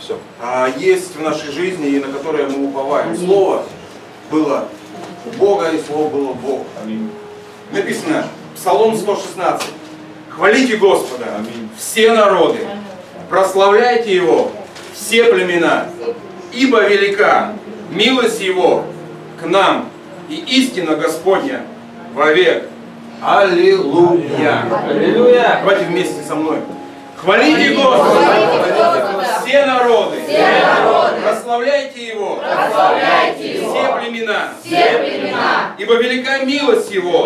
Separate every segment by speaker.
Speaker 1: есть в нашей жизни и на которое мы уповаем. Слово было у Бога, и Слово было у Бога. Написано, Псалом 116. Хвалите Господа, все народы, прославляйте Его, все племена, ибо велика милость Его к нам, и истина Господня вовек. Аллилуйя! Аллилуйя! Давайте вместе со мной. Хвалите Господа, все народы, прославляйте Его, все племена, ибо велика милость Его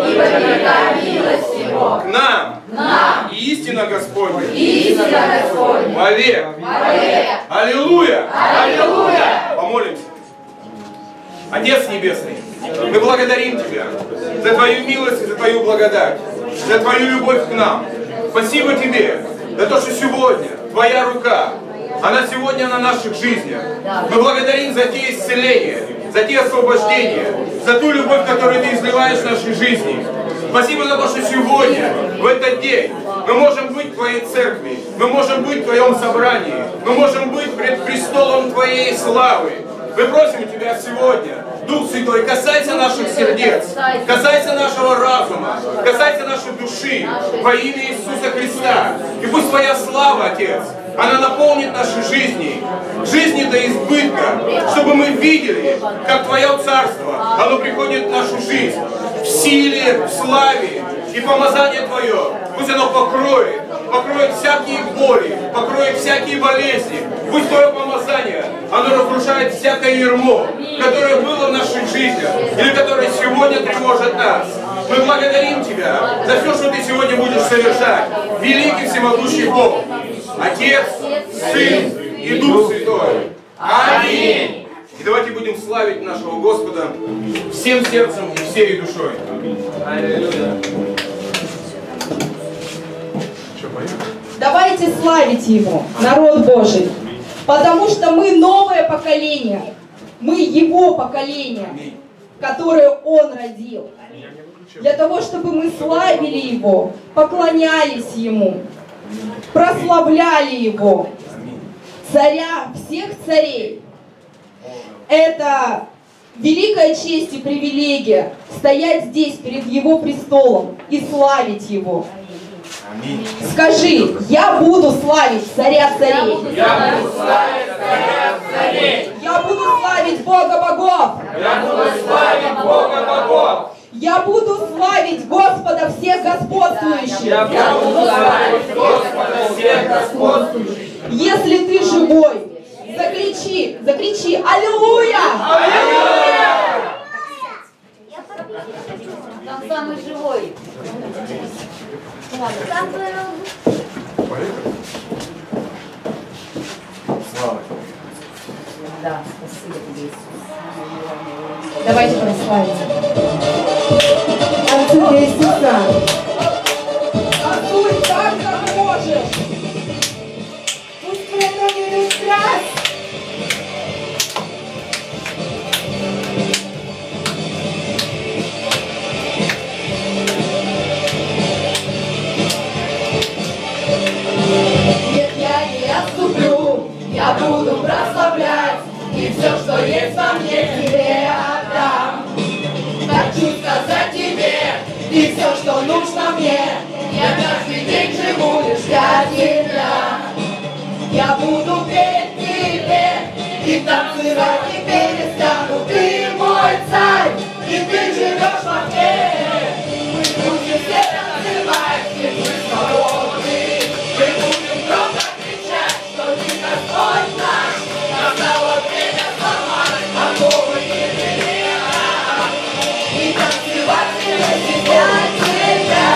Speaker 1: к нам, и истина Господня вовек. Аллилуйя! Помолимся. Отец Небесный, мы благодарим Тебя за Твою милость и за Твою благодать, за Твою любовь к нам. Спасибо Тебе за то, что сегодня Твоя рука, она сегодня на наших жизнях. Мы благодарим за те исцеления, за те освобождения, за ту любовь, которую Ты изливаешь в нашей жизни. Спасибо за то, что сегодня, в этот день, мы можем быть в Твоей церкви, мы можем быть в Твоем собрании, мы можем быть пред престолом Твоей славы. Мы просим Тебя сегодня, Дух Святой, касайся наших сердец, касайся нашего разума, касайся нашей души во имя Иисуса Христа. И пусть Твоя слава, Отец, она наполнит наши жизни до избытка, чтобы мы видели, как Твое Царство, оно приходит в нашу жизнь в силе, в славе, и помазание Твое, пусть оно покроет всякие боли, покроет всякие болезни. Пусть Твое помазание, оно разрушает всякое ярмо, которое было в наших жизнях, или которое сегодня тревожит нас. Мы благодарим Тебя за все, что Ты сегодня будешь совершать. Великий всемогущий Бог, Отец, Сын и Дух Святой. Аминь. И давайте будем славить нашего Господа всем сердцем и всей душой. Аллилуйя.
Speaker 2: Давайте славить Его, народ Божий, потому что мы новое поколение, мы Его поколение, которое Он родил. Для того, чтобы мы славили Его, поклонялись Ему, прославляли Его, Царя всех царей. Это великая честь и привилегия стоять здесь перед Его престолом и славить Его. Скажи, я буду славить Царя царей.
Speaker 3: Я буду славить Царя царей.
Speaker 2: Я буду славить Бога богов.
Speaker 3: Я буду славить Бога богов.
Speaker 2: Я буду славить Господа всех господствующих.
Speaker 3: Я буду славить Господа всех господствующих.
Speaker 2: Если ты живой, закричи Аллилуйя!
Speaker 3: Аллилуйя!
Speaker 4: Там самый живой.
Speaker 1: Слава.
Speaker 4: Да, спасибо тебе, Иисус.
Speaker 2: Давайте прославим. Отцу Иисуса. Танцуй так, как можешь. Пусть твоя кровь страсть.
Speaker 5: Я буду прославлять, и все, что есть во мне, тебе отдам. Хочу сказать тебе, и все, что нужно мне, я каждый день живу лишь для тебя. Я буду петь тебе, и танцевать не перестану. Ты мой царь, и ты живешь во мне. Мы будем все танцевать, и мы свободны. Мы будем громко кричать, что ты Господь наш. Настало время сломать оковы ежедневно и танцевать для тебя.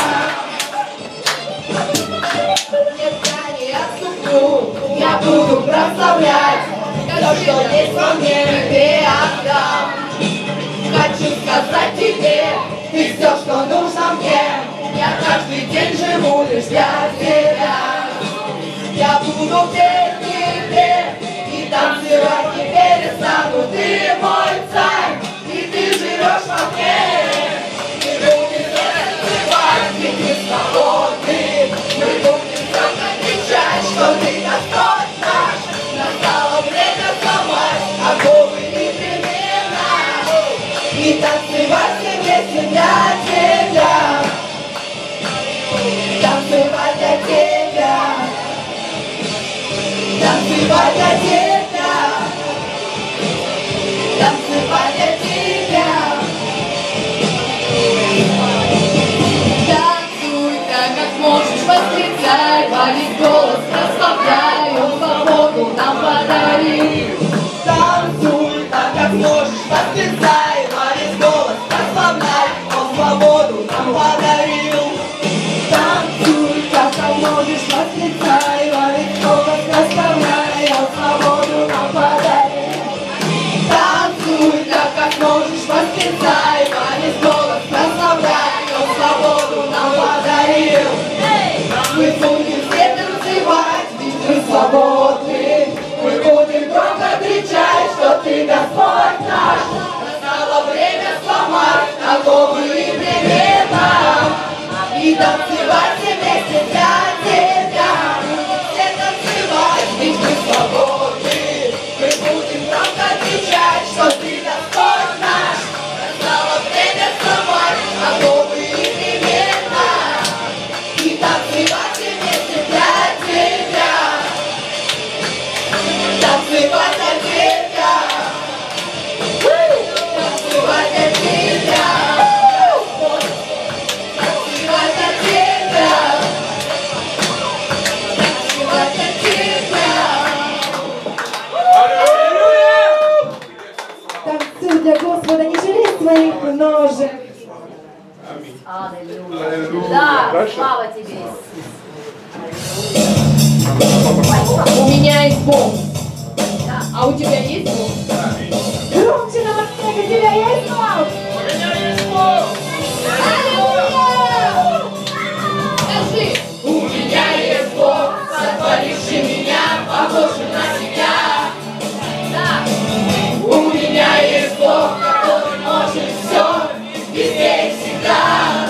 Speaker 5: Нет, я не отступлю, я буду прославлять все, что есть во мне, тебе отдам. Хочу сказать тебе, ты все, что нужно мне. Я каждый день живу лишь для тебя. Я буду петь тебе и танцевать не перестану. Ты мой царь, и ты живешь во мне. Мы будем танцевать, ведь мы свободны. Мы будем только кричать, что ты Господь наш. Настало Танцевать для тебя, танцевать для тебя. Танцуй так, как можешь, восклицай во весь голос, прославляй, он свободу нам подарил. Танцуй так, как можешь, восклицай во весь голос, прославляй, он свободу нам подарил. Танцуй так, как можешь, восклицай во весь голос, прославляй, он свободу нам подарил. Танцуй так, как можешь, восклицай во весь голос, прославляй, он свободу нам подарил. Мы будем все танцевать, ведь мы свободны. Мы будем громко кричать, что ты Господь наш. Настало время сломать оковы и бремена и танцевать все вместе для тебя. Все танцевать, ведь мы свободны. Мы будем громко кричать, что ты Господь наш. Настало время сломать оковы и бремена и танцевать все вместе для тебя. Танцевать для тебя. Танцевать для тебя. Танцевать для тебя. Танцевать для тебя.
Speaker 2: Танцуй для Господа, не жалей своих ножек.
Speaker 4: Аллилуйя. Да, слава тебе, Иисус.
Speaker 2: У меня есть Бог. А у тебя есть Бог? Громче на Москве, у тебя есть Бог?
Speaker 5: Скажи, у меня есть Бог, сотворивший меня, похожим на себя. У меня есть Бог, который может все, везде и всегда.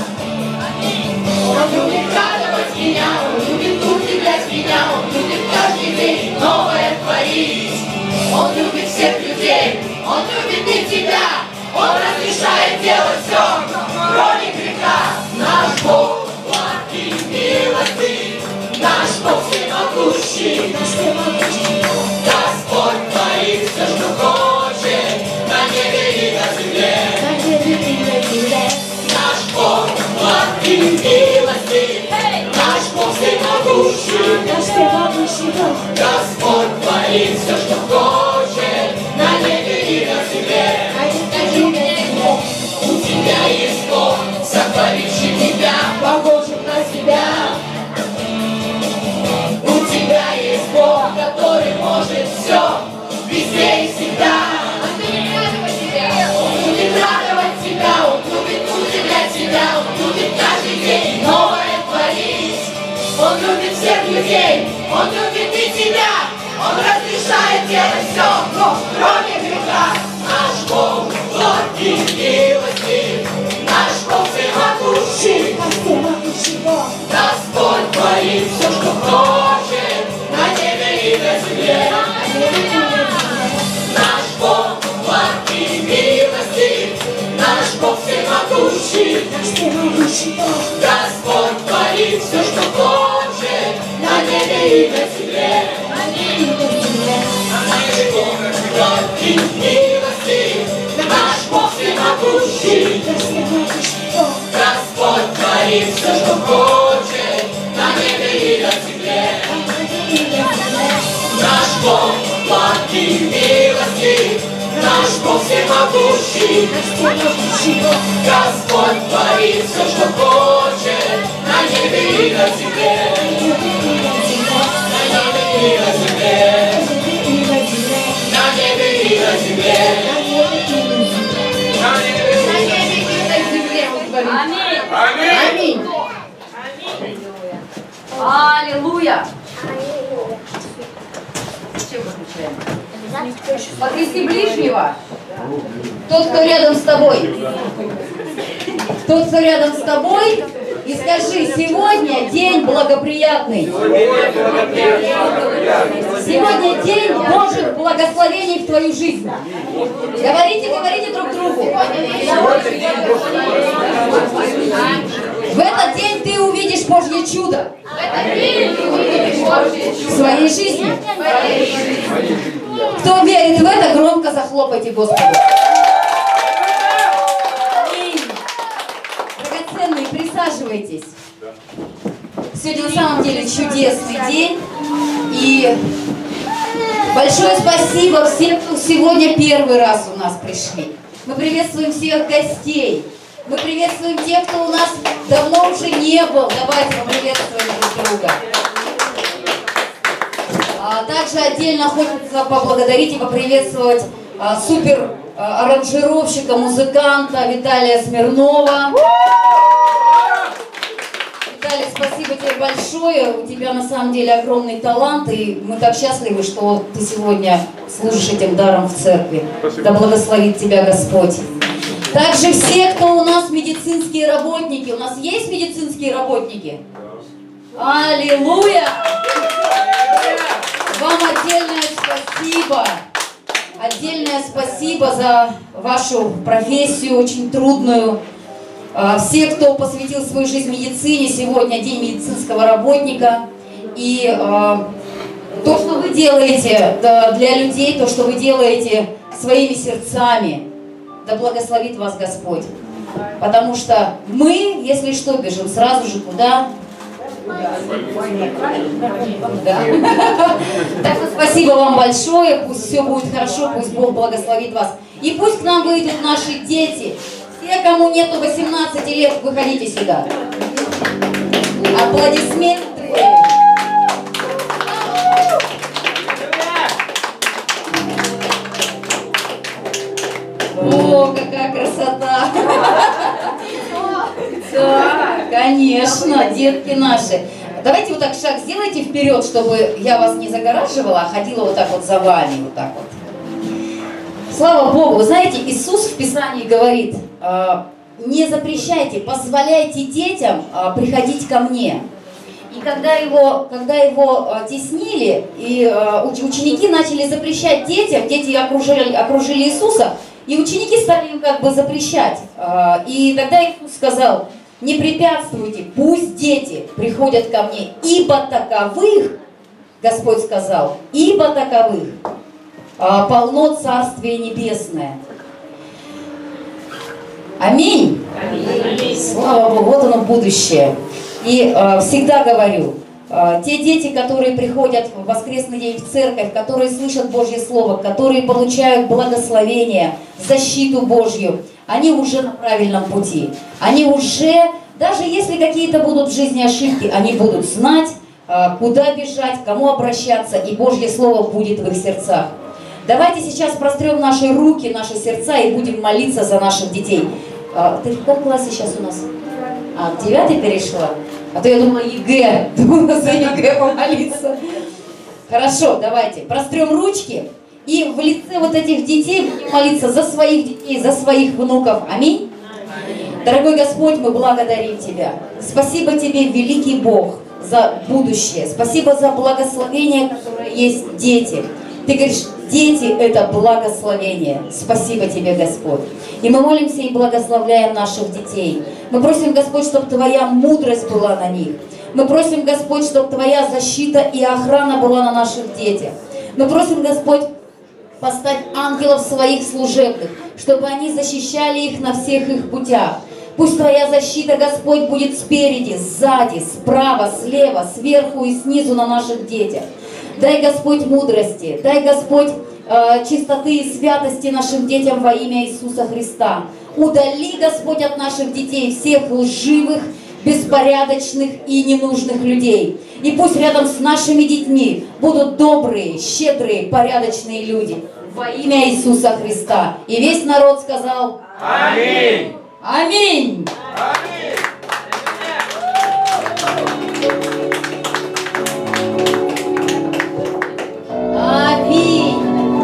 Speaker 5: Он любит радовать меня, он любит удивлять меня, он любит каждый день новое творить. Он любит всех людей, он любит и тебя, он разрешает делать все, кроме греха. Наш Бог благ и милостив, наш Бог всемогущий. Господь творит все, что хочет, на небе и на земле. Наш Бог благ и милостив, наш Бог всемогущий. Господь творит все, что хочет, на небе и на земле. У тебя есть Бог, сотворивший тебя, похожим на себя. У тебя есть Бог, который может все, везде и всегда. Он любит радовать тебя, он любит удивлять тебя, он любит каждый день новое творить. Он любит всех людей, он любит и тебя, он разрешает делать все, но кроме греха. Наш Бог благ и милостив, наш Бог всемогущий. Господь творит все, что хочет, на небе и на земле. Наш Бог благ и милостив, наш Бог всемогущий. Господь творит все, что хочет, на небе и на земле. Наш Бог благ и милостив, наш Бог всемогущий. Господь творит все, что хочет, на небе и на земле. Наш Бог благ и милостив, наш Бог всемогущий. Господь творит все, что хочет, на небе и на земле. На небе и на земле. На небе и на земле. На небе и на земле.
Speaker 4: Аминь.
Speaker 1: Аминь.
Speaker 4: Аллилуйя. Чем выключаем? Покрести ближнего. Тот, кто рядом с тобой. Тот, кто рядом с тобой. И скажи, сегодня день благоприятный. Сегодня день Божьих благословений в твою жизнь. Говорите друг другу. В этот день ты увидишь Божье чудо в своей жизни. Крепко захлопайте Господу. Аминь. Драгоценные, присаживайтесь. Сегодня на самом деле чудесный день. И большое спасибо всем, кто сегодня первый раз у нас пришли. Мы приветствуем всех гостей. Мы приветствуем тех, кто у нас давно уже не был. Давайте поприветствуем друг друга. Также отдельно хочется поблагодарить и поприветствовать супер аранжировщика, музыканта Виталия Смирнова. Виталий, спасибо тебе большое. У тебя на самом деле огромный талант, и мы так счастливы, что ты сегодня служишь этим даром в церкви. Спасибо. Да благословит тебя Господь. Также все, кто у нас медицинские работники. У нас есть медицинские работники? Аллилуйя! Вам отдельное спасибо. Отдельное спасибо за вашу профессию, очень трудную. Все, кто посвятил свою жизнь медицине, сегодня День медицинского работника. И то, что вы делаете для людей, то, что вы делаете своими сердцами, да благословит вас Господь. Потому что мы, если что, бежим сразу же куда? Да. Так что спасибо вам большое, пусть все будет хорошо, пусть Бог благословит вас. И пусть к нам выйдут наши дети. Все, кому нету 18 лет, выходите сюда. Аплодисменты. О, какая красота! Да, конечно, детки наши. Давайте вот так шаг сделайте вперед, чтобы я вас не загораживала, а ходила вот так вот за вами, вот так вот. Слава Богу, вы знаете, Иисус в Писании говорит, не запрещайте, позволяйте детям приходить ко мне. И когда его теснили, и ученики начали запрещать детям, дети окружили Иисуса, и ученики стали им как бы запрещать. И тогда Иисус сказал, не препятствуйте, пусть дети приходят ко мне, ибо таковых, Господь сказал, ибо таковых полно Царствие Небесное. Аминь. Аминь. Слава Богу, вот оно будущее. И всегда говорю, те дети, которые приходят в воскресный день в церковь, которые слышат Божье Слово, которые получают благословение, защиту Божью, они уже на правильном пути. Они уже, даже если какие-то будут в жизни ошибки, они будут знать, куда бежать, к кому обращаться, и Божье Слово будет в их сердцах. Давайте сейчас прострем наши руки, наши сердца и будем молиться за наших детей. Ты в каком классе сейчас у нас? В 9 перешла? А то я думала ЕГЭ, думала за ЕГЭ помолиться. Хорошо, давайте, прострем ручки и в лице вот этих детей будем молиться за своих детей, за своих внуков. Аминь. Дорогой Господь, мы благодарим Тебя. Спасибо Тебе, великий Бог, за будущее. Спасибо за благословение, которое есть дети. Ты говоришь, дети – это благословение. Спасибо Тебе, Господь. И мы молимся и благословляем наших детей. Мы просим, Господь, чтобы Твоя мудрость была на них. Мы просим, Господь, чтобы Твоя защита и охрана была на наших детях. Мы просим, Господь, поставь ангелов своих служебных, чтобы они защищали их на всех их путях. Пусть Твоя защита, Господь, будет спереди, сзади, справа, слева, сверху и снизу на наших детях. Дай, Господь, мудрости, дай, Господь, чистоты и святости нашим детям во имя Иисуса Христа. Удали, Господь, от наших детей всех лживых, беспорядочных и ненужных людей. И пусть рядом с нашими детьми будут добрые, щедрые, порядочные люди. Во имя Иисуса Христа. И весь народ сказал Аминь. Аминь. Аминь.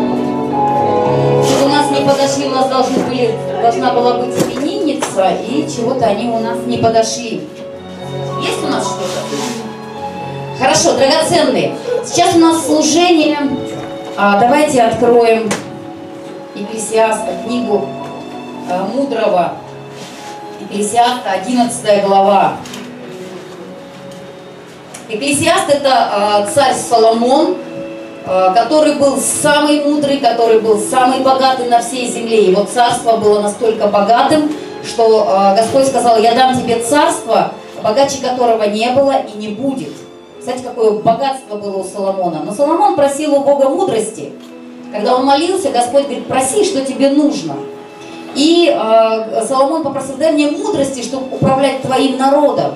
Speaker 4: У нас не подошли, у нас должна была быть именинница, и чего-то они у нас не подошли. Есть у нас что-то? Хорошо, драгоценные. Сейчас у нас служение. Давайте откроем Екклесиаста, книгу мудрого Екклесиаста, 11 глава. Екклесиаст — это царь Соломон, который был самый мудрый, который был самый богатый на всей земле. Его царство было настолько богатым, что Господь сказал: я дам тебе царство, богаче которого не было и не будет. Кстати, какое богатство было у Соломона. Но Соломон просил у Бога мудрости. Когда он молился, Господь говорит: проси, что тебе нужно. И Соломон попросил: дай мне мудрости, чтобы управлять твоим народом.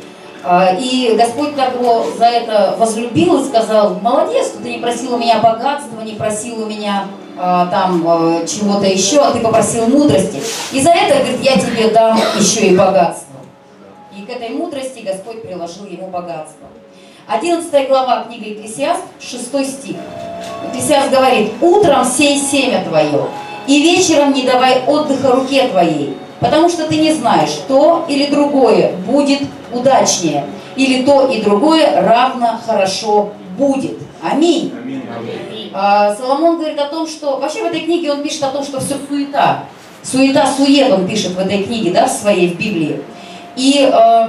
Speaker 4: И Господь так его за это возлюбил и сказал: молодец, что ты не просил у меня богатства, не просил у меня там чего-то еще, а ты попросил мудрости. И за это, говорит, я тебе дам еще и богатство. И к этой мудрости Господь приложил ему богатство. 11 глава книги Экклесиаст, 6 стих. Экклесиаст говорит: утром сей семя твое, и вечером не давай отдыха руке твоей, потому что ты не знаешь, то или другое будет удачнее, или то и другое равно хорошо будет. Аминь. Соломон говорит о том, что вообще в этой книге он пишет о том, что все суета. Суета-сует он пишет в этой книге, да, в своей, в Библии. И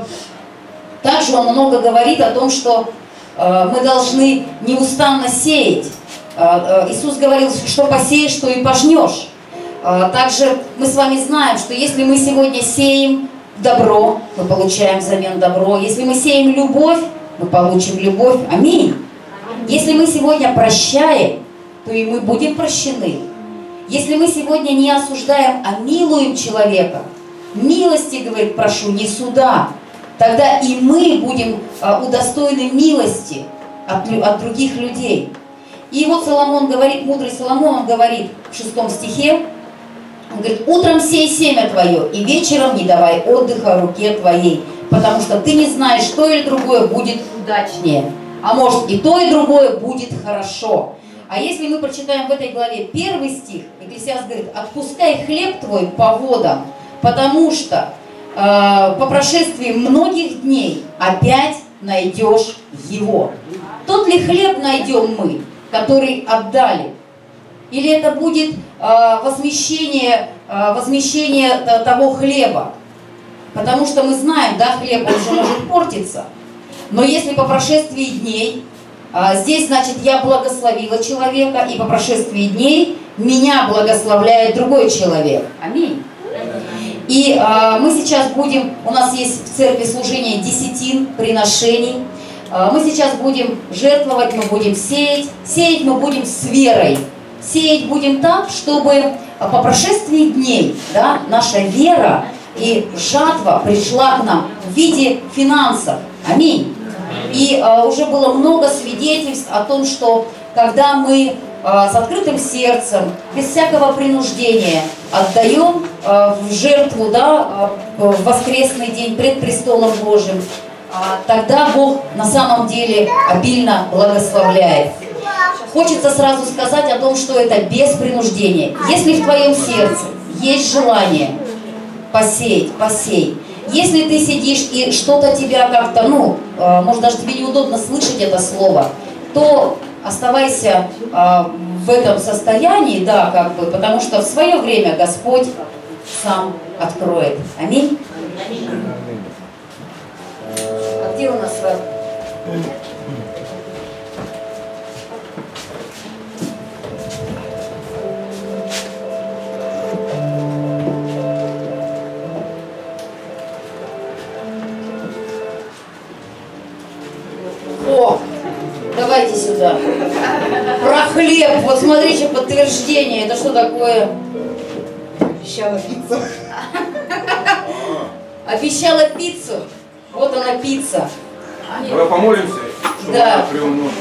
Speaker 4: также он много говорит о том, что мы должны неустанно сеять. Иисус говорил, что посеешь, то и пожнешь. Также мы с вами знаем, что если мы сегодня сеем добро, мы получаем взамен добро. Если мы сеем любовь, мы получим любовь. Аминь. Если мы сегодня прощаем, то и мы будем прощены. Если мы сегодня не осуждаем, а милуем человека, милости, говорит, прошу, не суда, тогда и мы будем удостоены милости от других людей. И вот Соломон говорит, мудрый Соломон, он говорит в 6 стихе, он говорит: утром сей семя твое, и вечером не давай отдыха руке твоей, потому что ты не знаешь, что или другое будет удачнее, а может и то, и другое будет хорошо. А если мы прочитаем в этой главе 1 стих, Экклесиаст говорит: отпускай хлеб твой по водам, потому что по прошествии многих дней опять найдешь его. Тот ли хлеб найдем мы, который отдали? Или это будет возмещение того хлеба? Потому что мы знаем, да, хлеб он уже может портиться. Но если по прошествии дней, здесь, значит, я благословила человека, и по прошествии дней меня благословляет другой человек. Аминь. И мы сейчас будем, у нас есть в церкви служение десятин, приношений. Мы сейчас будем жертвовать, мы будем сеять. Сеять мы будем с верой. Сеять будем так, чтобы по прошествии дней, да, наша вера и жатва пришла к нам в виде финансов. Аминь. И уже было много свидетельств о том, что когда мы с открытым сердцем, без всякого принуждения отдаем в жертву, да, в воскресный день пред престолом Божьим, тогда Бог на самом деле обильно благословляет. Хочется сразу сказать о том, что это без принуждения. Если в твоем сердце есть желание посеять, посей. Если ты сидишь и что-то тебя как-то, может даже тебе неудобно слышать это слово, то оставайся в этом состоянии, да, как бы, потому что в свое время Господь сам откроет. Аминь. А где у нас с вами? О, давайте сюда. Про хлеб. Вот смотрите, подтверждение. Это что такое?
Speaker 2: Обещала пиццу.
Speaker 4: Обещала пиццу. Вот она пицца.
Speaker 1: Давай помолимся, чтобы
Speaker 4: Да.
Speaker 1: она приумножила.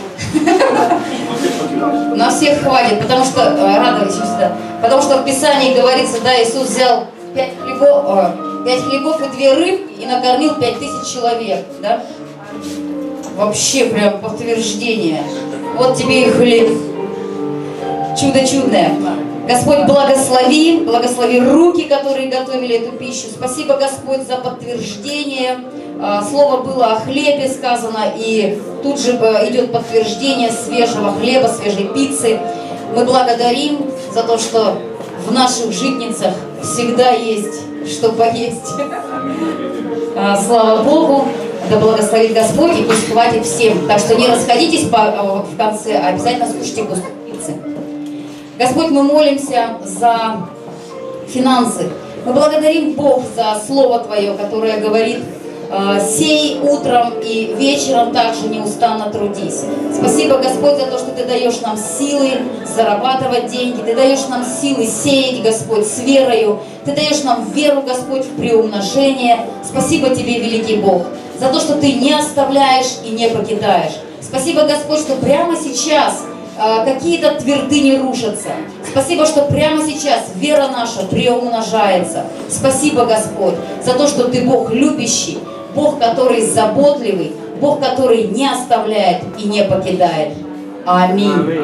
Speaker 4: На всех хватит, потому что, радуйтесь всегда, потому что в Писании говорится, да, Иисус взял 5 хлебов и 2 рыбки и накормил 5000 человек, да? Вообще прям подтверждение. Вот тебе и хлеб. Чудо чудное. Господь, благослови руки, которые готовили эту пищу. Спасибо, Господь, за подтверждение. Слово было о хлебе сказано, и тут же идет подтверждение свежего хлеба, свежей пиццы. Мы благодарим за то, что в наших житницах всегда есть что поесть. Слава Богу. Да благословит Господь, и пусть хватит всем. Так что не расходитесь в конце, а обязательно слушайте гостиницы. Господь, мы молимся за финансы. Мы благодарим Бог за Слово Твое, которое говорит: сей утром и вечером также неустанно трудись. Спасибо, Господь, за то, что Ты даешь нам силы зарабатывать деньги, Ты даешь нам силы сеять, Господь, с верою, Ты даешь нам веру, Господь, в приумножение. Спасибо Тебе, великий Бог, за то, что Ты не оставляешь и не покидаешь. Спасибо, Господь, что прямо сейчас какие-то твердыни рушатся. Спасибо, что прямо сейчас вера наша приумножается. Спасибо, Господь, за то, что Ты Бог любящий, Бог, который заботливый, Бог, который не оставляет и не покидает. Аминь.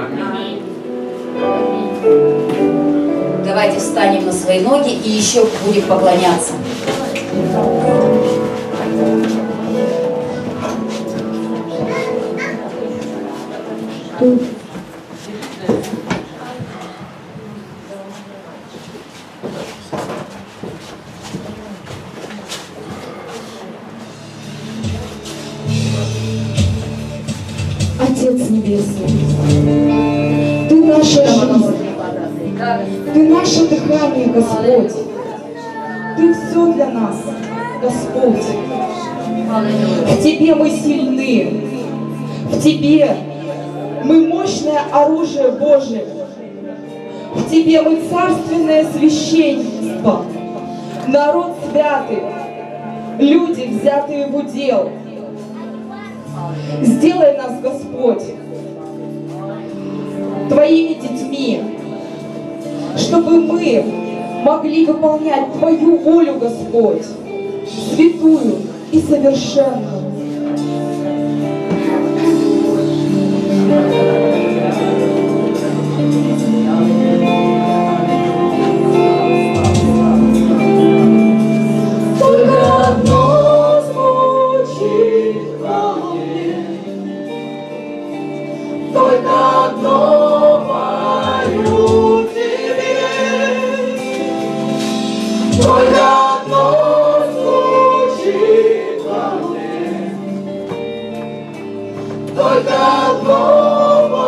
Speaker 4: Давайте встанем на свои ноги и еще будем поклоняться.
Speaker 2: Отец Небесный, Ты наша жизнь, Ты наше дыхание, Господь. Ты все для нас, Господь. В Тебе мы сильны, в Тебе мы мощное оружие Божие, в Тебе мы царственное священничество, народ святый, люди, взятые в удел. Сделай нас, Господь, Твоими детьми, чтобы мы могли выполнять Твою волю, Господь, святую и совершенную. Только одно звучит в голове, только одно пою Тебе, только одно звучит в голове, только одно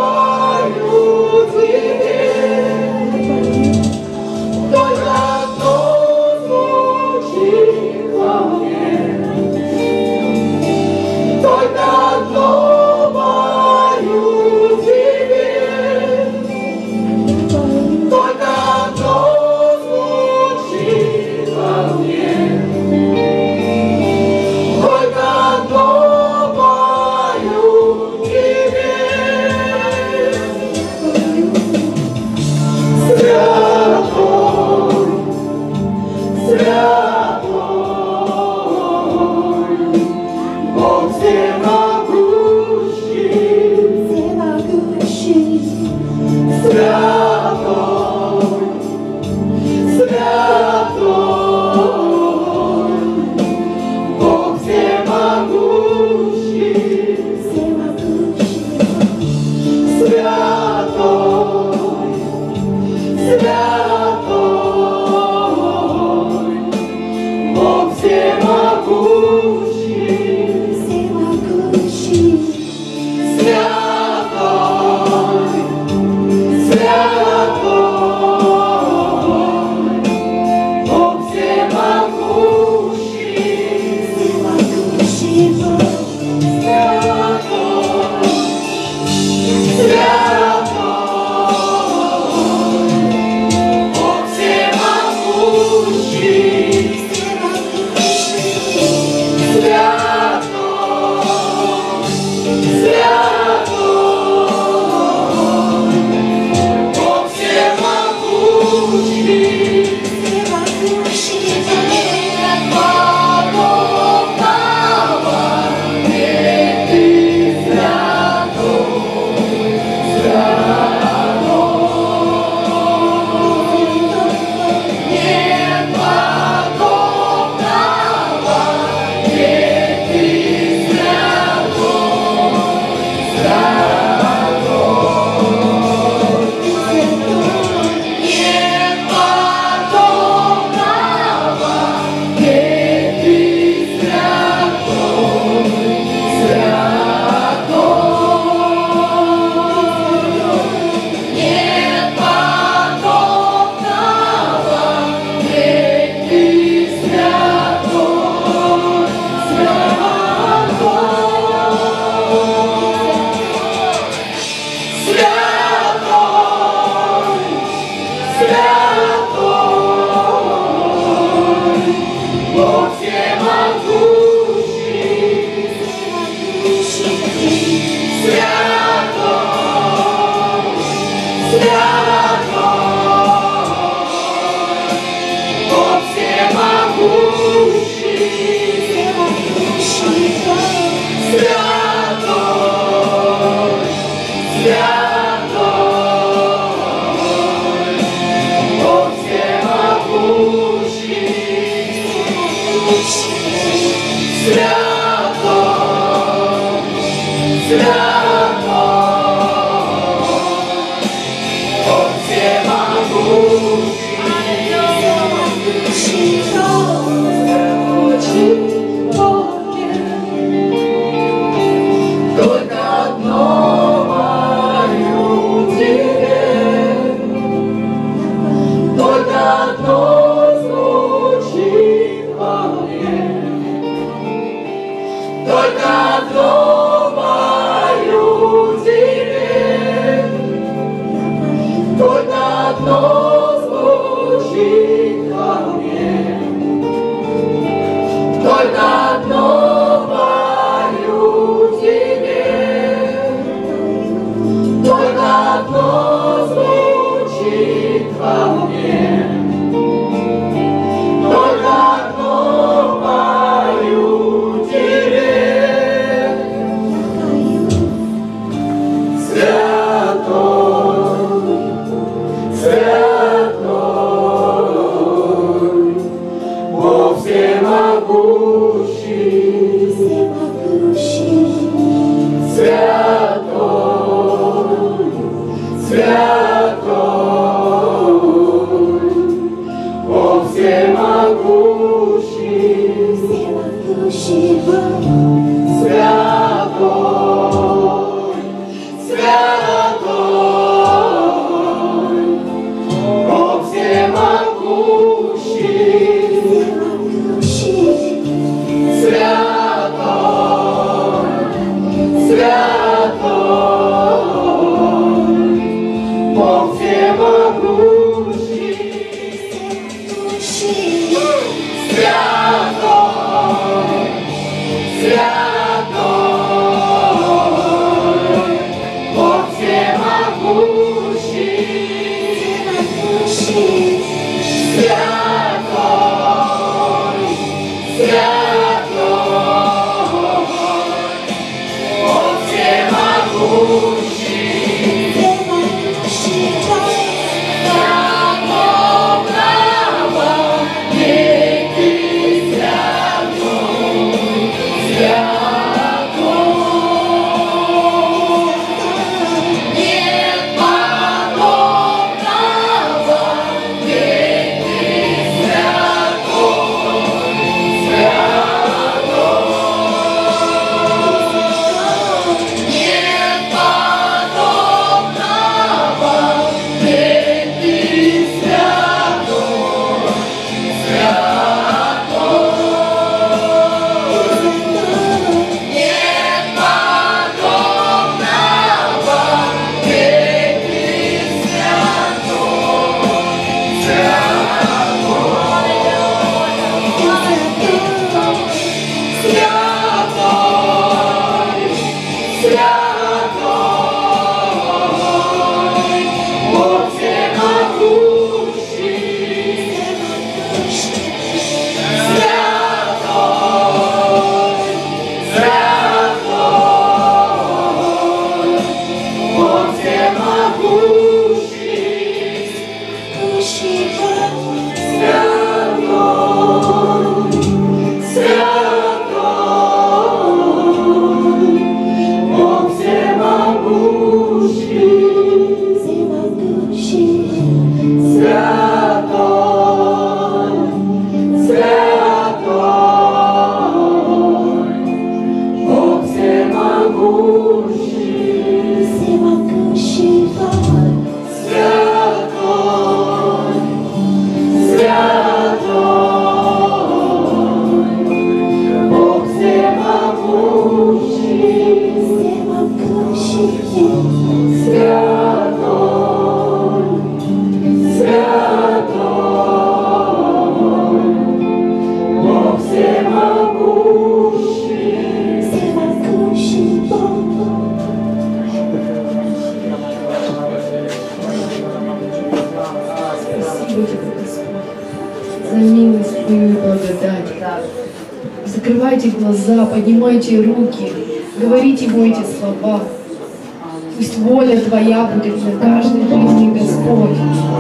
Speaker 6: за милость Твою и благодать. Закрывайте глаза, поднимайте руки, говорите Ему эти слова. Пусть воля Твоя будет на каждой жизни, Господь.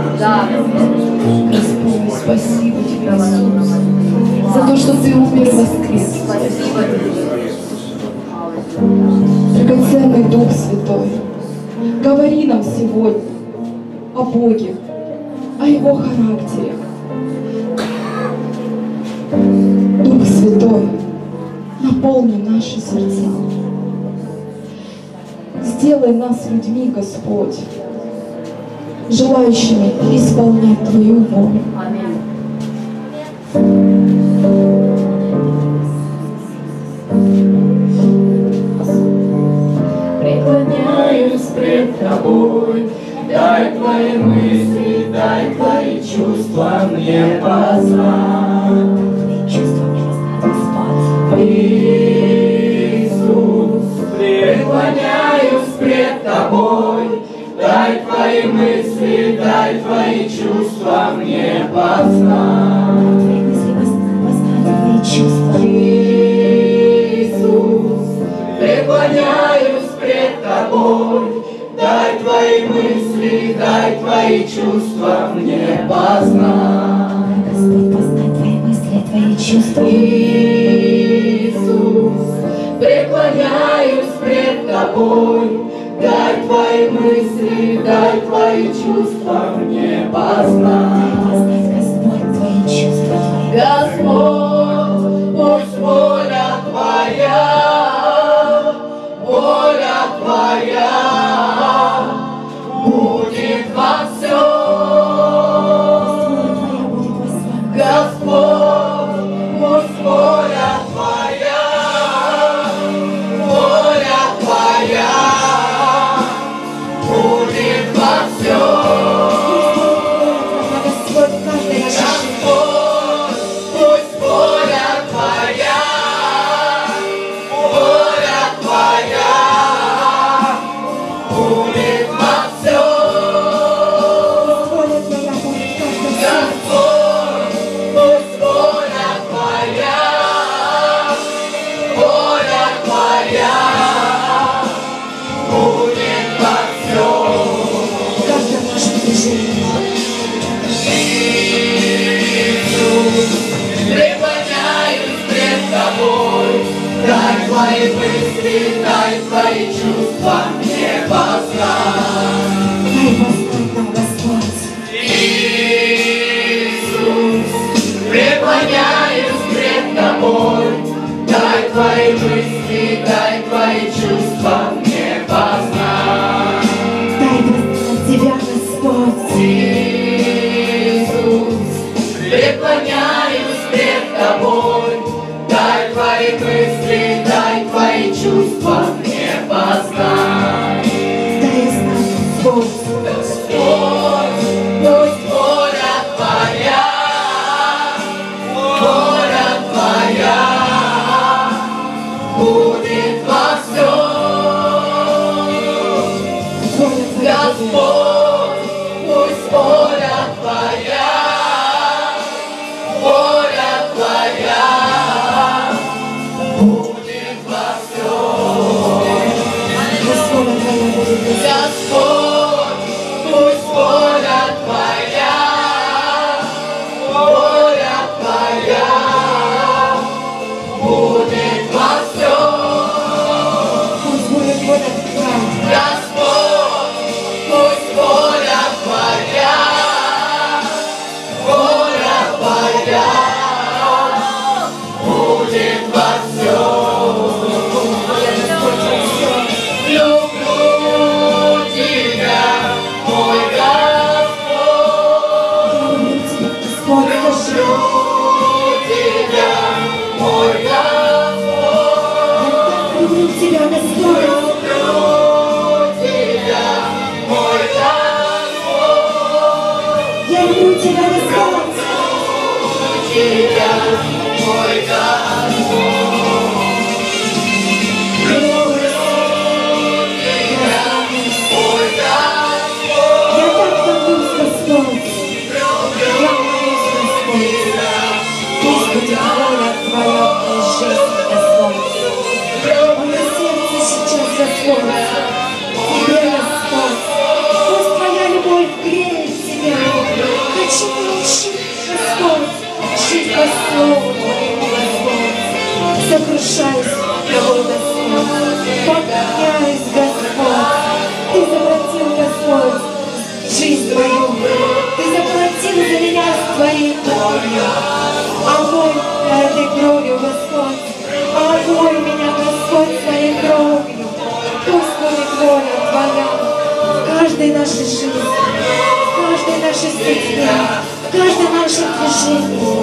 Speaker 6: Господь, спасибо Тебе, Иисус, за то, что Ты умер и воскрес. Драгоценный Дух Святой, говори нам сегодня о Боге, о Его характере. Дух Святой, наполни наши сердца. Сделай нас людьми, Господь, желающими исполнять Твою волю.
Speaker 5: Преклоняюсь пред Тобой, дай Твои мысли, дай Твои чувства мне познать. Иисус, преклоняюсь пред Тобой, дай Твои мысли, дай Твои чувства мне познать. Иисус, преклоняюсь пред Тобой, дай Твои мысли, дай Твои чувства мне познать.
Speaker 4: Господь, познай Твои мысли, Твои чувства.
Speaker 5: Иисус, преклоняюсь пред Тобой, дай Твои мысли, дай Твои чувства мне познать.
Speaker 4: Господь, Твои чувства.
Speaker 5: Господь, пусть воля Твоя будет во всем. Господь, пусть воля Твоя будет во всем. Господь, пусть воля Твоя будет во всем. Господь, пусть воля Твоя будет во Иисус, преклоняюсь пред Тобой, дай Твои мысли, дай Твои чувства мне познать. Иисус, преклоняюсь пред Тобой, дай Твои мысли, дай Твои чувства мне познать.
Speaker 4: Тебя, Господь.
Speaker 5: Иисус, преклоняюсь пред Тобой, дай Твои мысли, дай Твои чувства мне познать. Господь, пусть воля Твоя будет во всем. Господь, пусть воля Твоя будет во всем. Господь, пусть воля Твоя будет во всем. Господь, пусть воля Твоя будет во всем. Люблю Тебя, мой Господь. Люблю Тебя, мой Господь.
Speaker 4: Люблю Тебя, Господь.
Speaker 5: Люблю Тебя, мой Господь.
Speaker 4: Я люблю Тебя, Господь.
Speaker 5: Тебя, мой Господь. Люблю Тебя, мой Господь.
Speaker 4: Я так молюсь, Господь.
Speaker 5: Люблю Тебя,
Speaker 6: свою. Ты заплатил за меня своей кровью, омой этой кровью, Господь. Омой меня, Господь, своей кровью. Пусть будет воля Твоя в каждой нашей жизни, в каждой нашей судьбе, в каждой нашем движении.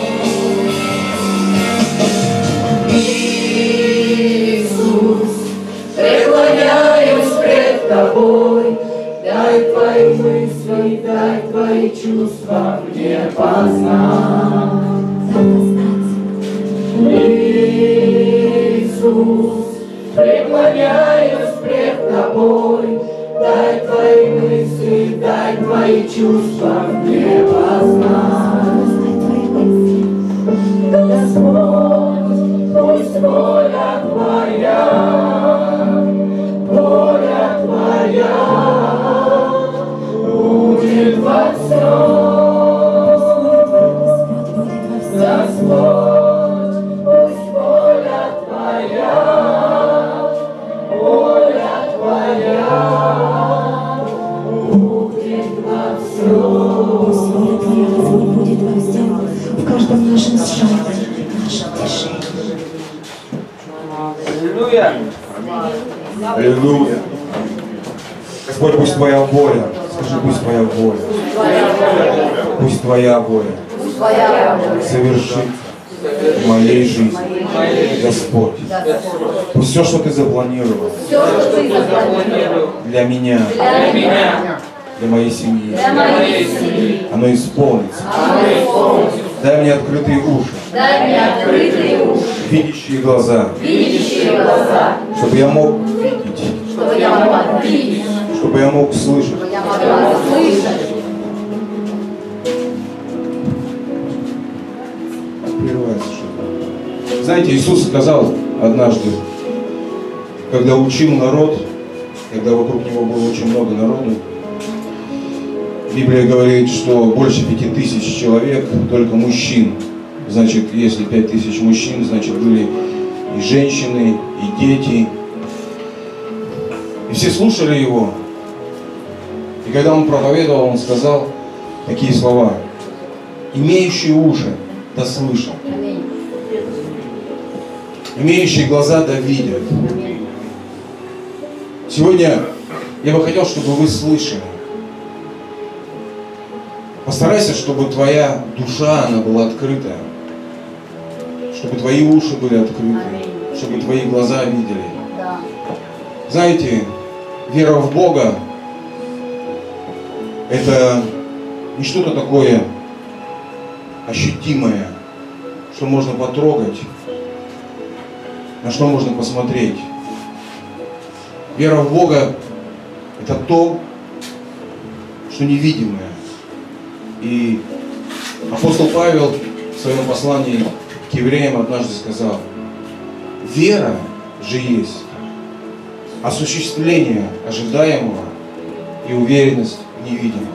Speaker 5: Иисус, преклоняюсь пред Тобой, дай Твои мысли, дай Твои чувства мне познать. Иисус, преклоняюсь пред Тобой, дай Твои мысли, дай Твои чувства мне познать. Господь, пусть воля Твоя будет во всем. Господь, пусть воля Твоя будет во всем.
Speaker 6: Пусть воля Твоя, Господь, будет во всем, в каждом нашем шаге, в нашем движении.
Speaker 1: Аллилуйя!
Speaker 7: Аллилуйя. Господь, пусть Твоя воля, скажи, пусть Твоя воля, пусть Твоя воля совершится в моей жизни, Господь. Пусть все, что Ты запланировал для меня, для моей семьи, оно исполнится. Дай мне открытые уши, видящие глаза, чтобы я мог видеть, чтобы я мог слышать. Прерывается что-то. Знаете, Иисус сказал однажды, когда учил народ, когда вокруг Него было очень много народу, Библия говорит, что больше 5000 человек, только мужчин. Значит, если 5000 мужчин, значит, были и женщины, и дети. И все слушали Его. И когда Он проповедовал, Он сказал такие слова: имеющие уши да слышат, имеющие глаза да видят. Сегодня я бы хотел, чтобы вы слышали. Постарайся, чтобы твоя душа, она была открытая, чтобы твои уши были открыты, чтобы твои глаза видели. Знаете, вера в Бога – это не что-то такое ощутимое, что можно потрогать, на что можно посмотреть. Вера в Бога – это то, что невидимое. И апостол Павел в своем послании к евреям однажды сказал: вера же есть осуществление ожидаемого и уверенность в невидимом.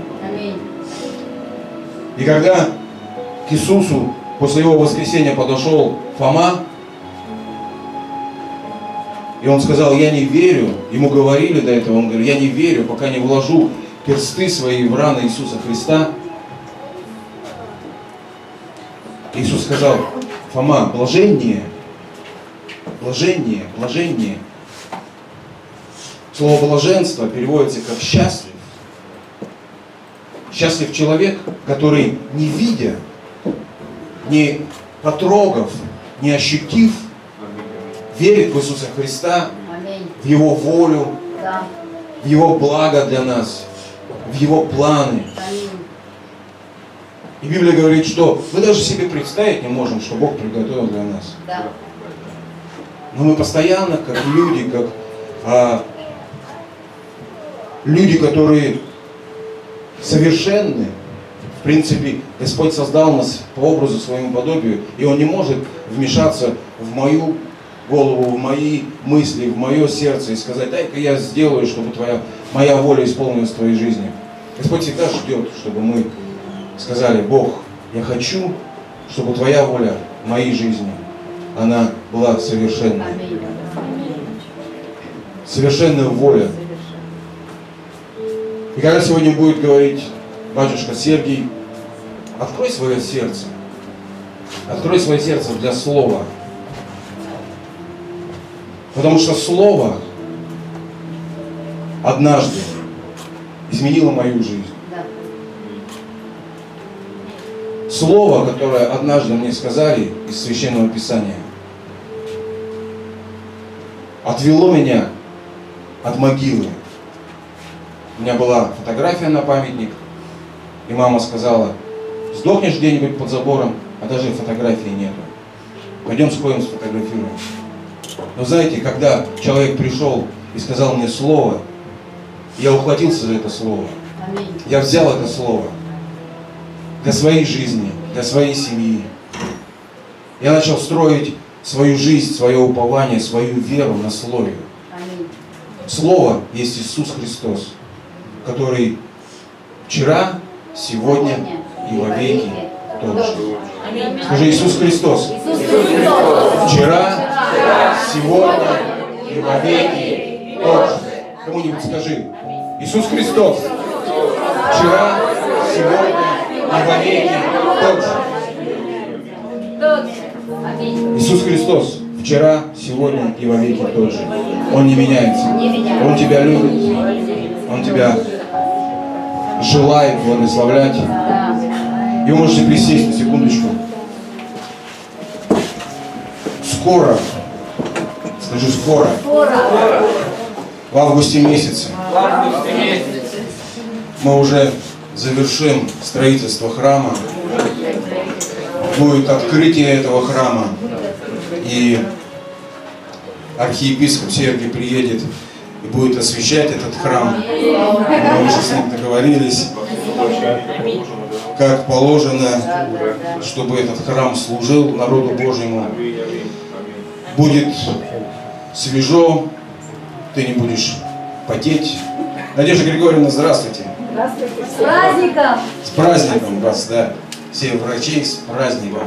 Speaker 7: И когда к Иисусу после Его воскресения подошел Фома, и он сказал: я не верю, ему говорили до этого, он говорит: я не верю, пока не вложу персты свои в раны Иисуса Христа. Иисус сказал: Фома, блажение, блажение, блажение. Слово блаженство переводится как счастлив. Счастлив человек, который, не видя, не потрогав, не ощутив, верит в Иисуса Христа, в Его волю, в Его благо для нас, в Его планы. И Библия говорит, что мы даже себе представить не можем, что Бог приготовил для нас. Но мы постоянно, как люди, люди, которые совершенны. В принципе, Господь создал нас по образу своему подобию, и Он не может вмешаться в мою голову, в мои мысли, в мое сердце и сказать: дай-ка я сделаю, чтобы моя воля исполнилась в твоей жизни. Господь всегда ждет, чтобы мы сказали: Бог, я хочу, чтобы Твоя воля в моей жизни, она была совершенной. Совершенная воля. И когда сегодня будет говорить батюшка Сергий, открой свое сердце. Открой свое сердце для слова. Потому что слово однажды изменило мою жизнь. Слово, которое однажды мне сказали из Священного Писания, отвело меня от могилы. У меня была фотография на памятник, и мама сказала: сдохнешь где-нибудь под забором, а даже фотографии нету. Пойдем сходим, сфотографируем. Но знаете, когда человек пришел и сказал мне слово, я ухватился за это слово. Я взял это слово для своей жизни, для своей семьи. Я начал строить свою жизнь, свое упование, свою веру на Слове. Слово есть Иисус Христос, который вчера, сегодня и вовеки тот же. Скажи: Иисус Христос. Вчера, сегодня и вовеки тот же. Кому-нибудь скажи: Иисус Христос. Вчера, сегодня и вовеки тот же. Иисус Христос. Вчера, сегодня и вовеки тот же. Он не меняется. Он тебя любит. Он тебя желает благословлять. И вы можете присесть на секундочку. Скоро, скажу скоро, в августе месяце мы уже завершим строительство храма. Будет открытие этого храма. И архиепископ Сергий приедет и будет освящать этот храм. Мы уже с ним договорились, как положено, чтобы этот храм служил народу Божьему. Будет свежо, ты не будешь потеть. Надежда Григорьевна, здравствуйте.
Speaker 8: Здравствуйте. С праздником!
Speaker 7: С праздником вас, да. Всех врачей с праздником.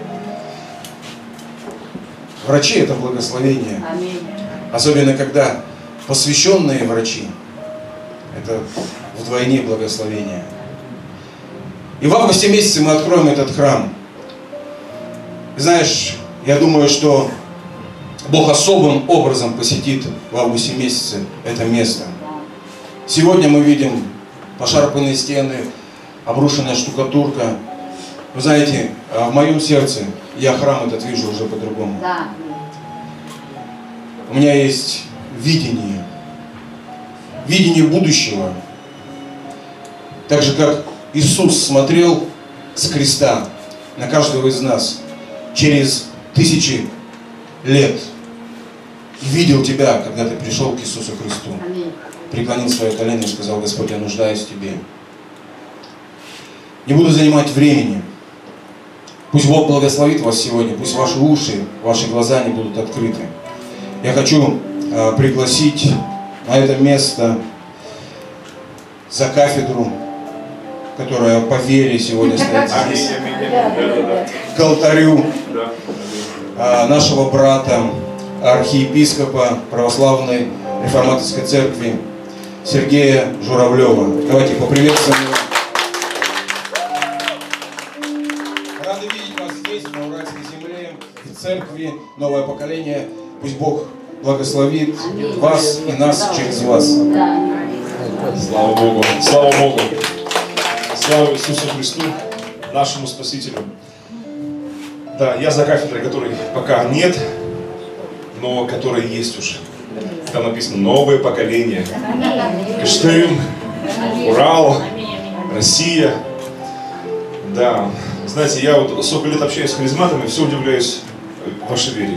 Speaker 7: Врачи — это благословение.
Speaker 8: Аминь.
Speaker 7: Особенно когда посвященные врачи — это вдвойне благословение. И в августе месяце мы откроем этот храм. Знаешь, я думаю, что Бог особым образом посетит в августе месяце это место. Сегодня мы видим пошарпанные стены, обрушенная штукатурка. Вы знаете, в моем сердце я храм этот вижу уже по-другому.
Speaker 8: Да.
Speaker 7: У меня есть видение. Видение будущего. Так же, как Иисус смотрел с креста на каждого из нас через тысячи лет и видел тебя, когда ты пришел к Иисусу Христу.
Speaker 8: Аминь.
Speaker 7: Преклонил свое колено и сказал: Господь, я нуждаюсь в Тебе. Не буду занимать времени. Пусть Бог благословит вас сегодня, пусть ваши уши, ваши глаза не будут открыты. Я хочу пригласить на это место за кафедру, которая по вере сегодня стоит здесь, к алтарю нашего брата, архиепископа Православной Реформаторской Церкви Сергея Журавлева. Давайте поприветствуем его. Рады видеть вас здесь, на Уральской земле, в церкви, новое поколение. Пусть Бог благословит вас и нас через вас.
Speaker 9: Слава Богу! Слава Богу! Слава Иисусу Христу, нашему Спасителю. Да, я за кафедрой, которой пока нет, но которой есть уже. Там написано «Новое поколение». Кыштым, Урал, Россия. Да, знаете, я вот сколько лет общаюсь с харизматами, все удивляюсь вашей вере.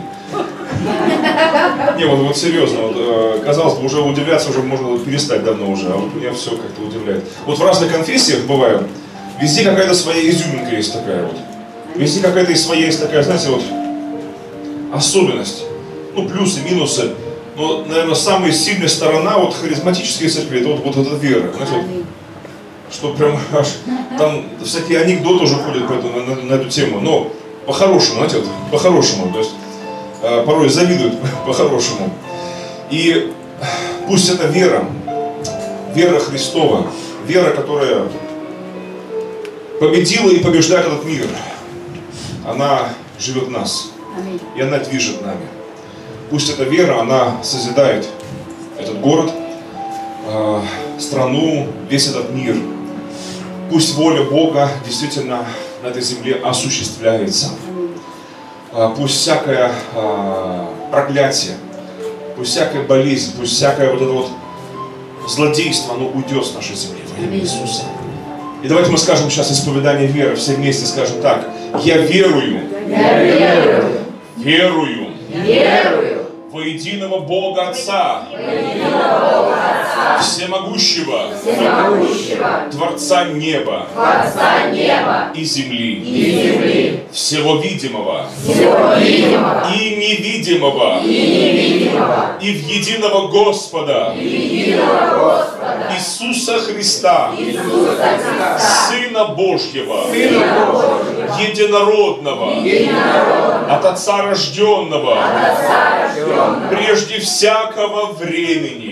Speaker 9: Не, вот серьезно, вот, казалось бы, уже удивляться уже можно перестать давно уже, а вот меня все как-то удивляет. Вот в разных конфессиях бывают, везде какая-то своя изюминка есть такая вот. Везде какая-то своя есть такая, знаете, вот особенность. Ну, плюсы, минусы. Но, наверное, самая сильная сторона вот харизматической церкви, это вот эта вера. Знаете, вот, что прям аж там всякие анекдоты уже ходят на эту тему. Но по-хорошему, знаете, вот, по-хорошему. То есть порой завидуют по-хорошему. И пусть эта вера, вера Христова, вера, которая победила и побеждает этот мир. Она живет в нас. И она движет нами. Пусть эта вера, она созидает этот город, страну, весь этот мир. Пусть воля Бога действительно на этой земле осуществляется. Пусть всякое проклятие, пусть всякая болезнь, пусть всякое вот это вот злодейство, оно уйдет с нашей земли во имя Иисуса. И давайте мы скажем сейчас исповедание веры, все вместе скажем так. Я верую, верую во единого Бога Отца, всемогущего, Творца неба и земли, всего видимого и невидимого, и в единого Господа Иисуса Христа, Сына Божьего, единородного, от Отца рожденного, прежде всякого времени,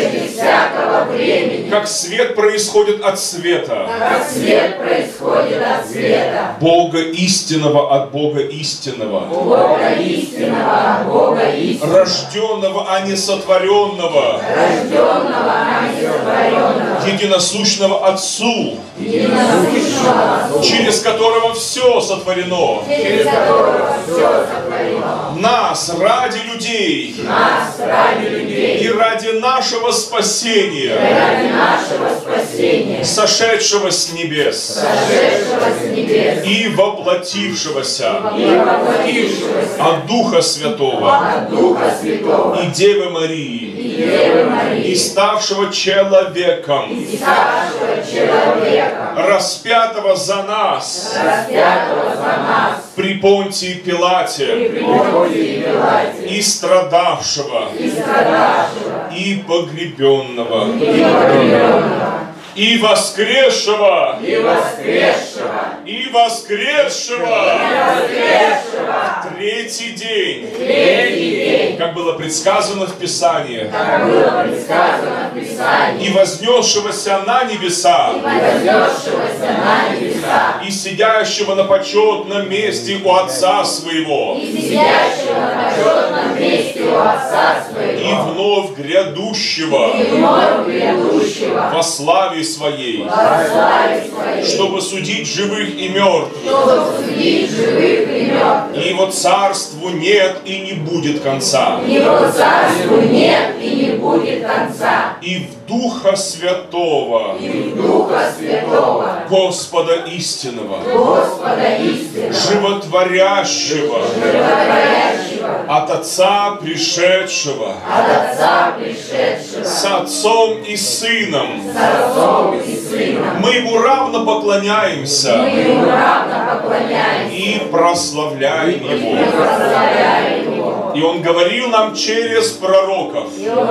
Speaker 9: как свет происходит от света, Бога истинного от Бога истинного, рожденного, а не сотворенного, единосущного Отцу, через которого все сотворено, нас ради людей и ради нашего спасения, сошедшего с небес и воплотившегося от Духа Святого и Девы Марии, и ставшего человеком, распятого за нас при Понтии Пилате, и страдавшего, и погребенного, и воскресшего, третий день, как было предсказано в Писании, и вознесшегося на небеса, и сидящего на почетном месте у Отца Своего, и вновь грядущего во славе Своей, чтобы судить живых и мертвых. И Его царству нет и не будет конца. И в Духа Святого, Господа истинного, животворящего, от Отца пришедшего, с Отцом и Сыном, мы Ему равно поклоняемся и прославляем Его. И Он говорил нам через пророков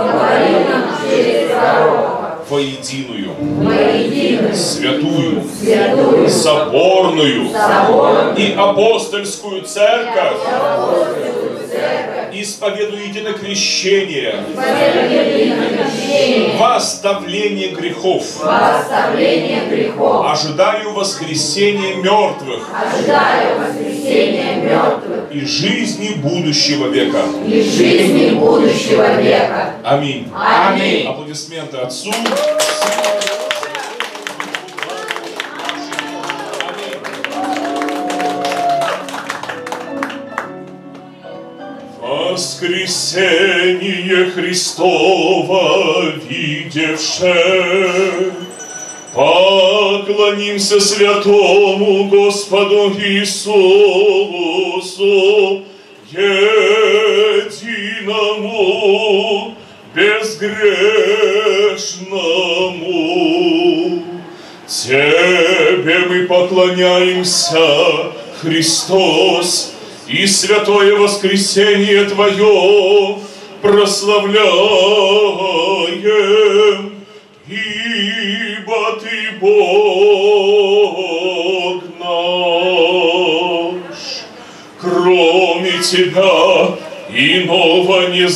Speaker 9: воединую, святую, соборную и апостольскую церковь, исповедую единое крещение, во оставление грехов, ожидаю воскресения мертвых и жизни будущего века. Аминь.
Speaker 3: Аминь.
Speaker 9: Аплодисменты Отцу. Воскресение Христово видевше, поклонимся святому Господу Иисусу, единому, безгрешному. Тебе мы поклоняемся, Христос, и святое воскресение Твое прославляем, ибо Ты Бог наш. Кроме Тебя иного не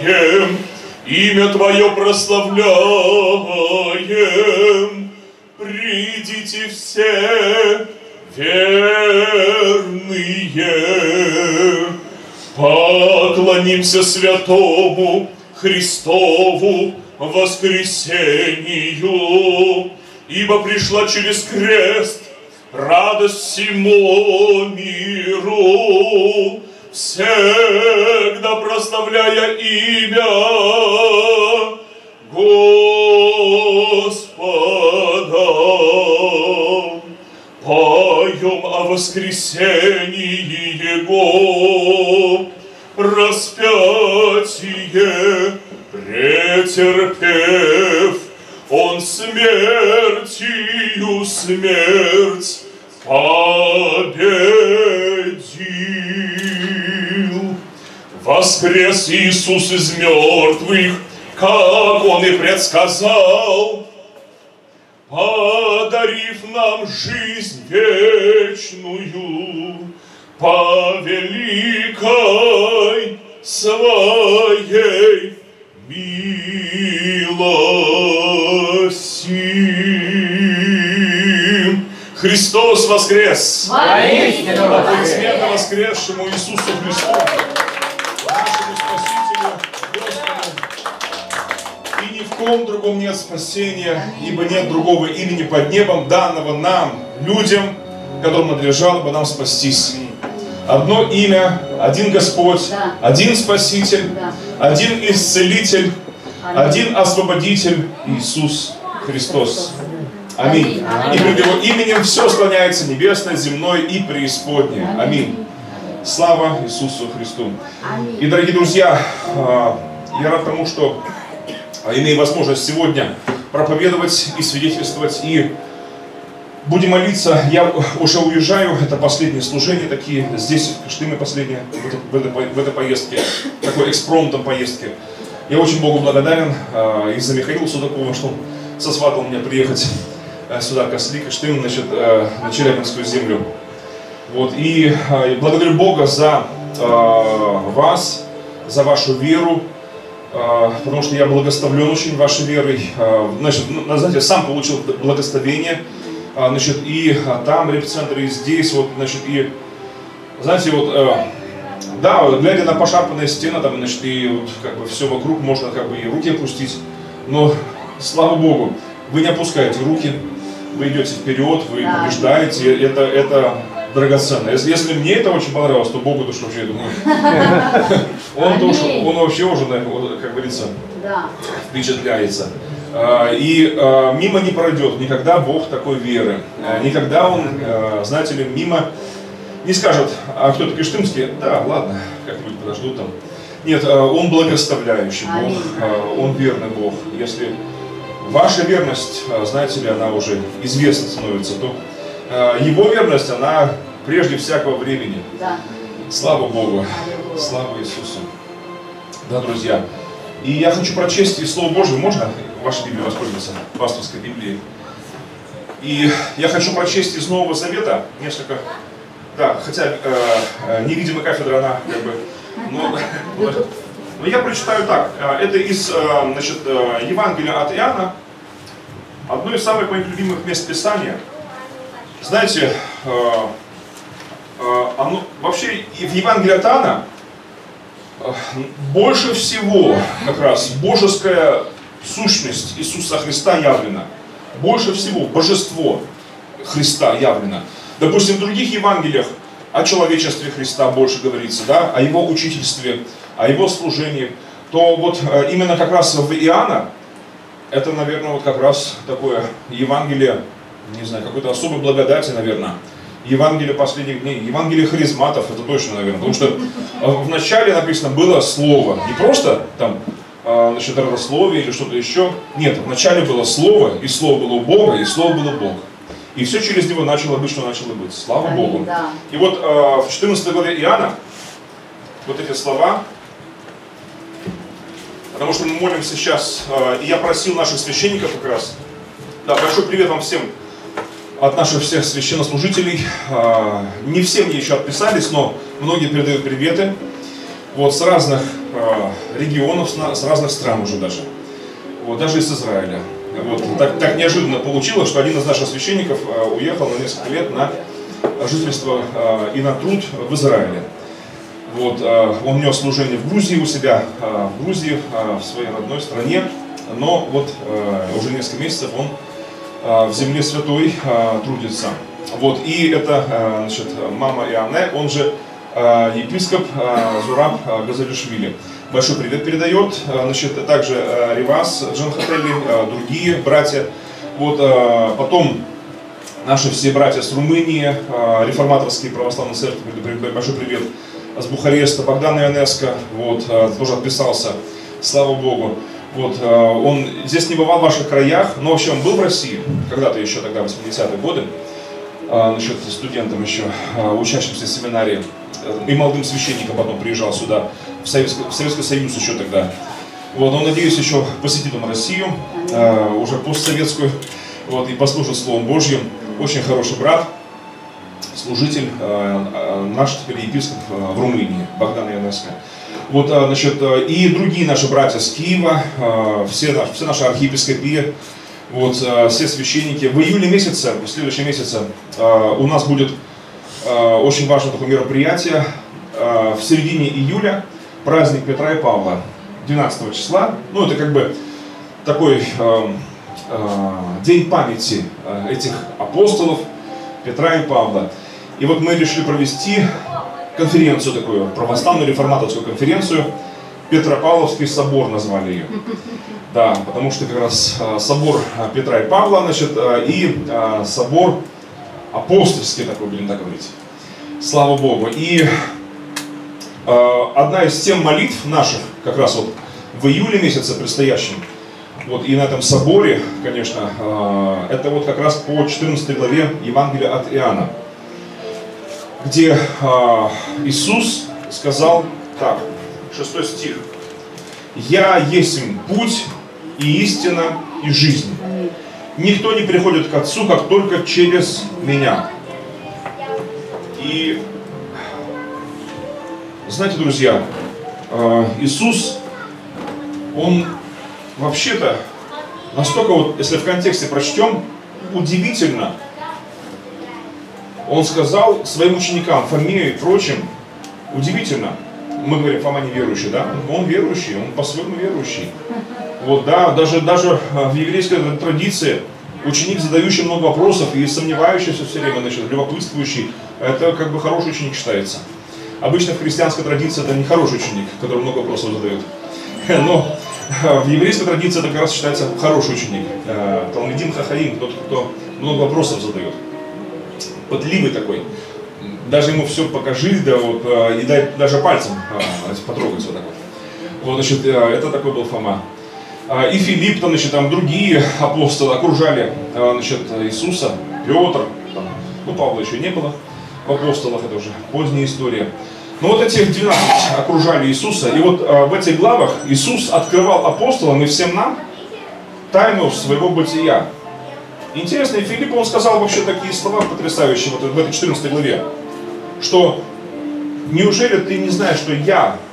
Speaker 9: знаем, имя Твое прославляем, придите все верные, поклонимся святому Христову воскресению, ибо пришла через крест радость всему миру, всегда прославляя имя Господа. Поем о воскресении Его, распятие претерпев, Он смертью смерть победил. Воскрес Иисус из мертвых, как Он и предсказал, подарив нам жизнь вечную по великой своей милости. Христос воскрес!
Speaker 3: Воистину воскрес!
Speaker 9: Смертно воскресшему Иисусу Христу, нашему Спасителю, Господу. И ни в ком другом нет спасения, ибо нет другого имени под небом, данного нам, людям, которым надлежало бы нам спастись. Одно имя, один Господь, один Спаситель, один Исцелитель, один Освободитель, Иисус Христос. Аминь. И пред Его именем все склоняется небесное, земное и преисподнее. Аминь. Слава Иисусу Христу. И, дорогие друзья, я рад тому, что имею возможность сегодня проповедовать и свидетельствовать, и будем молиться. Я уже уезжаю, это последнее служение, такие здесь, в Кыштыме, последнее, в этой поездке, такой экспромтом поездки. Я очень Богу благодарен из-за Михаила Судакова, что он сосватал меня приехать сюда, к Осли, Кыштым, значит, на Челябинскую землю. Вот, и благодарю Бога за вас, за вашу веру, потому что я благословлен очень вашей верой. Значит, знаете, сам получил благословение, значит, и там репцентры, и здесь, вот, значит, и, знаете, вот, да, глядя на пошарпанные стены, там, значит, и вот, как бы все вокруг, можно, как бы, и руки опустить, но, слава Богу, вы не опускаете руки, вы идете вперед, вы побеждаете, это драгоценно. Если мне это очень понравилось, то Богу-то что вообще, я думаю, он вообще уже, как говорится, впечатляется. И мимо не пройдет никогда Бог такой веры. Никогда Он, знаете ли, мимо не скажет, а кто-то кыштымский, да, ладно, как-нибудь подождут там. Нет, Он благословляющий Бог, Он верный Бог. Если ваша верность, знаете ли, она уже известна становится, то Его верность, она прежде всякого времени. Да. Слава Богу, слава Иисусу. Да, друзья. И я хочу прочесть из Слова Божьего, можно вашей Библией воспользоваться, пасторской Библией. И я хочу прочесть из Нового Завета несколько, да, хотя невидимая кафедра, она как бы, но я прочитаю так. Это из, значит, Евангелия от Иоанна, одно из самых моих любимых мест Писания. Знаете, оно, вообще в Евангелии от Иоанна больше всего как раз божеская сущность Иисуса Христа явлена. Больше всего божество Христа явлено. Допустим, в других Евангелиях о человечестве Христа больше говорится, да, о Его учительстве, о Его служении. То вот именно как раз в Иоанна, это, наверное, вот как раз такое Евангелие, не знаю, какой-то особой благодати, наверное. Евангелие последних дней, Евангелие харизматов, это точно, наверное. Потому что в начале написано было Слово. Не просто там, значит, родословие или что-то еще. Нет, в начале было Слово, и Слово было у Бога, и Слово было Бог. И все через него начало быть, что начало быть. Слава Богу. Да. И вот в 14 главе Иоанна вот эти слова, потому что мы молимся сейчас, и я просил наших священников как раз, да, большой привет вам всем от наших всех священнослужителей. Не все мне еще отписались, но многие передают приветы. Вот с разных регионов, с разных стран уже даже. Вот, даже из Израиля. Вот, так неожиданно получилось, что один из наших священников уехал на несколько лет на жительство и на труд в Израиле. Вот, он нес служение в Грузии у себя, в Грузии, в своей родной стране, но вот уже несколько месяцев он в земле святой трудится. Вот, и это, значит, мама Иоанне, он же епископ Зураб Газалишвили. Большой привет передает, значит, также Ривас Джанхатели, другие братья. Вот, потом наши все братья с Румынии, реформаторские православные церкви, большой привет. С Бухареста, Богдан Ионеско, вот, тоже отписался, слава Богу. Вот, он здесь не бывал в ваших краях, но вообще он был в России, когда-то еще тогда, 80-е годы, насчет студентом еще, учащимся семинарии, и молодым священником потом приезжал сюда, в Советский Союз еще тогда. Вот, но надеюсь, еще посетит он Россию, уже постсоветскую, вот, и послужит Словом Божьим. Очень хороший брат, служитель, наш теперь епископ в Румынии, Богдан Ионеско. Вот, значит, и другие наши братья с Киева, все наши архиепископии, вот, все священники. В июле месяце, в следующем месяце, у нас будет очень важное такое мероприятие. В середине июля праздник Петра и Павла, 12 числа. Ну, это как бы такой день памяти этих апостолов Петра и Павла. И вот мы решили провести конференцию такую, православную реформаторскую конференцию. Петропавловский собор назвали ее. Да, потому что как раз собор Петра и Павла, значит, и собор апостольский такой, будем так говорить. Слава Богу. И одна из тем молитв наших, как раз вот в июле месяце предстоящем, вот, и на этом соборе, конечно, это вот как раз по 14 главе Евангелия от Иоанна, где Иисус сказал так, 6 стих: «Я есть путь и истина и жизнь. Никто не приходит к Отцу, как только через Меня». И знаете, друзья, Иисус, Он вообще-то настолько, вот, если в контексте прочтем, удивительно, Он сказал своим ученикам, Фоме и прочим, удивительно, мы говорим, Фома неверующий, да? Он верующий, он по-своему верующий. Вот, да, даже в еврейской традиции ученик, задающий много вопросов и сомневающийся все время, значит, любопытствующий, это как бы хороший ученик считается. Обычно в христианской традиции это не хороший ученик, который много вопросов задает. Но в еврейской традиции это как раз считается хороший ученик. Талмидим Хахаим, тот, кто много вопросов задает. Пытливый такой. Даже ему все покажи, да, вот, и дай даже пальцем потрогать вот так вот. Вот, значит, это такой был Фома. И Филипп, там, значит, там другие апостолы окружали, значит, Иисуса, Петр, там, ну, Павла еще не было в апостолах, это уже поздняя история. Но вот эти 12 окружали Иисуса, и вот в этих главах Иисус открывал апостолам и всем нам тайну своего бытия. Интересно, и Филиппу он сказал вообще такие слова потрясающие вот в этой 14 главе, что неужели ты не знаешь, что я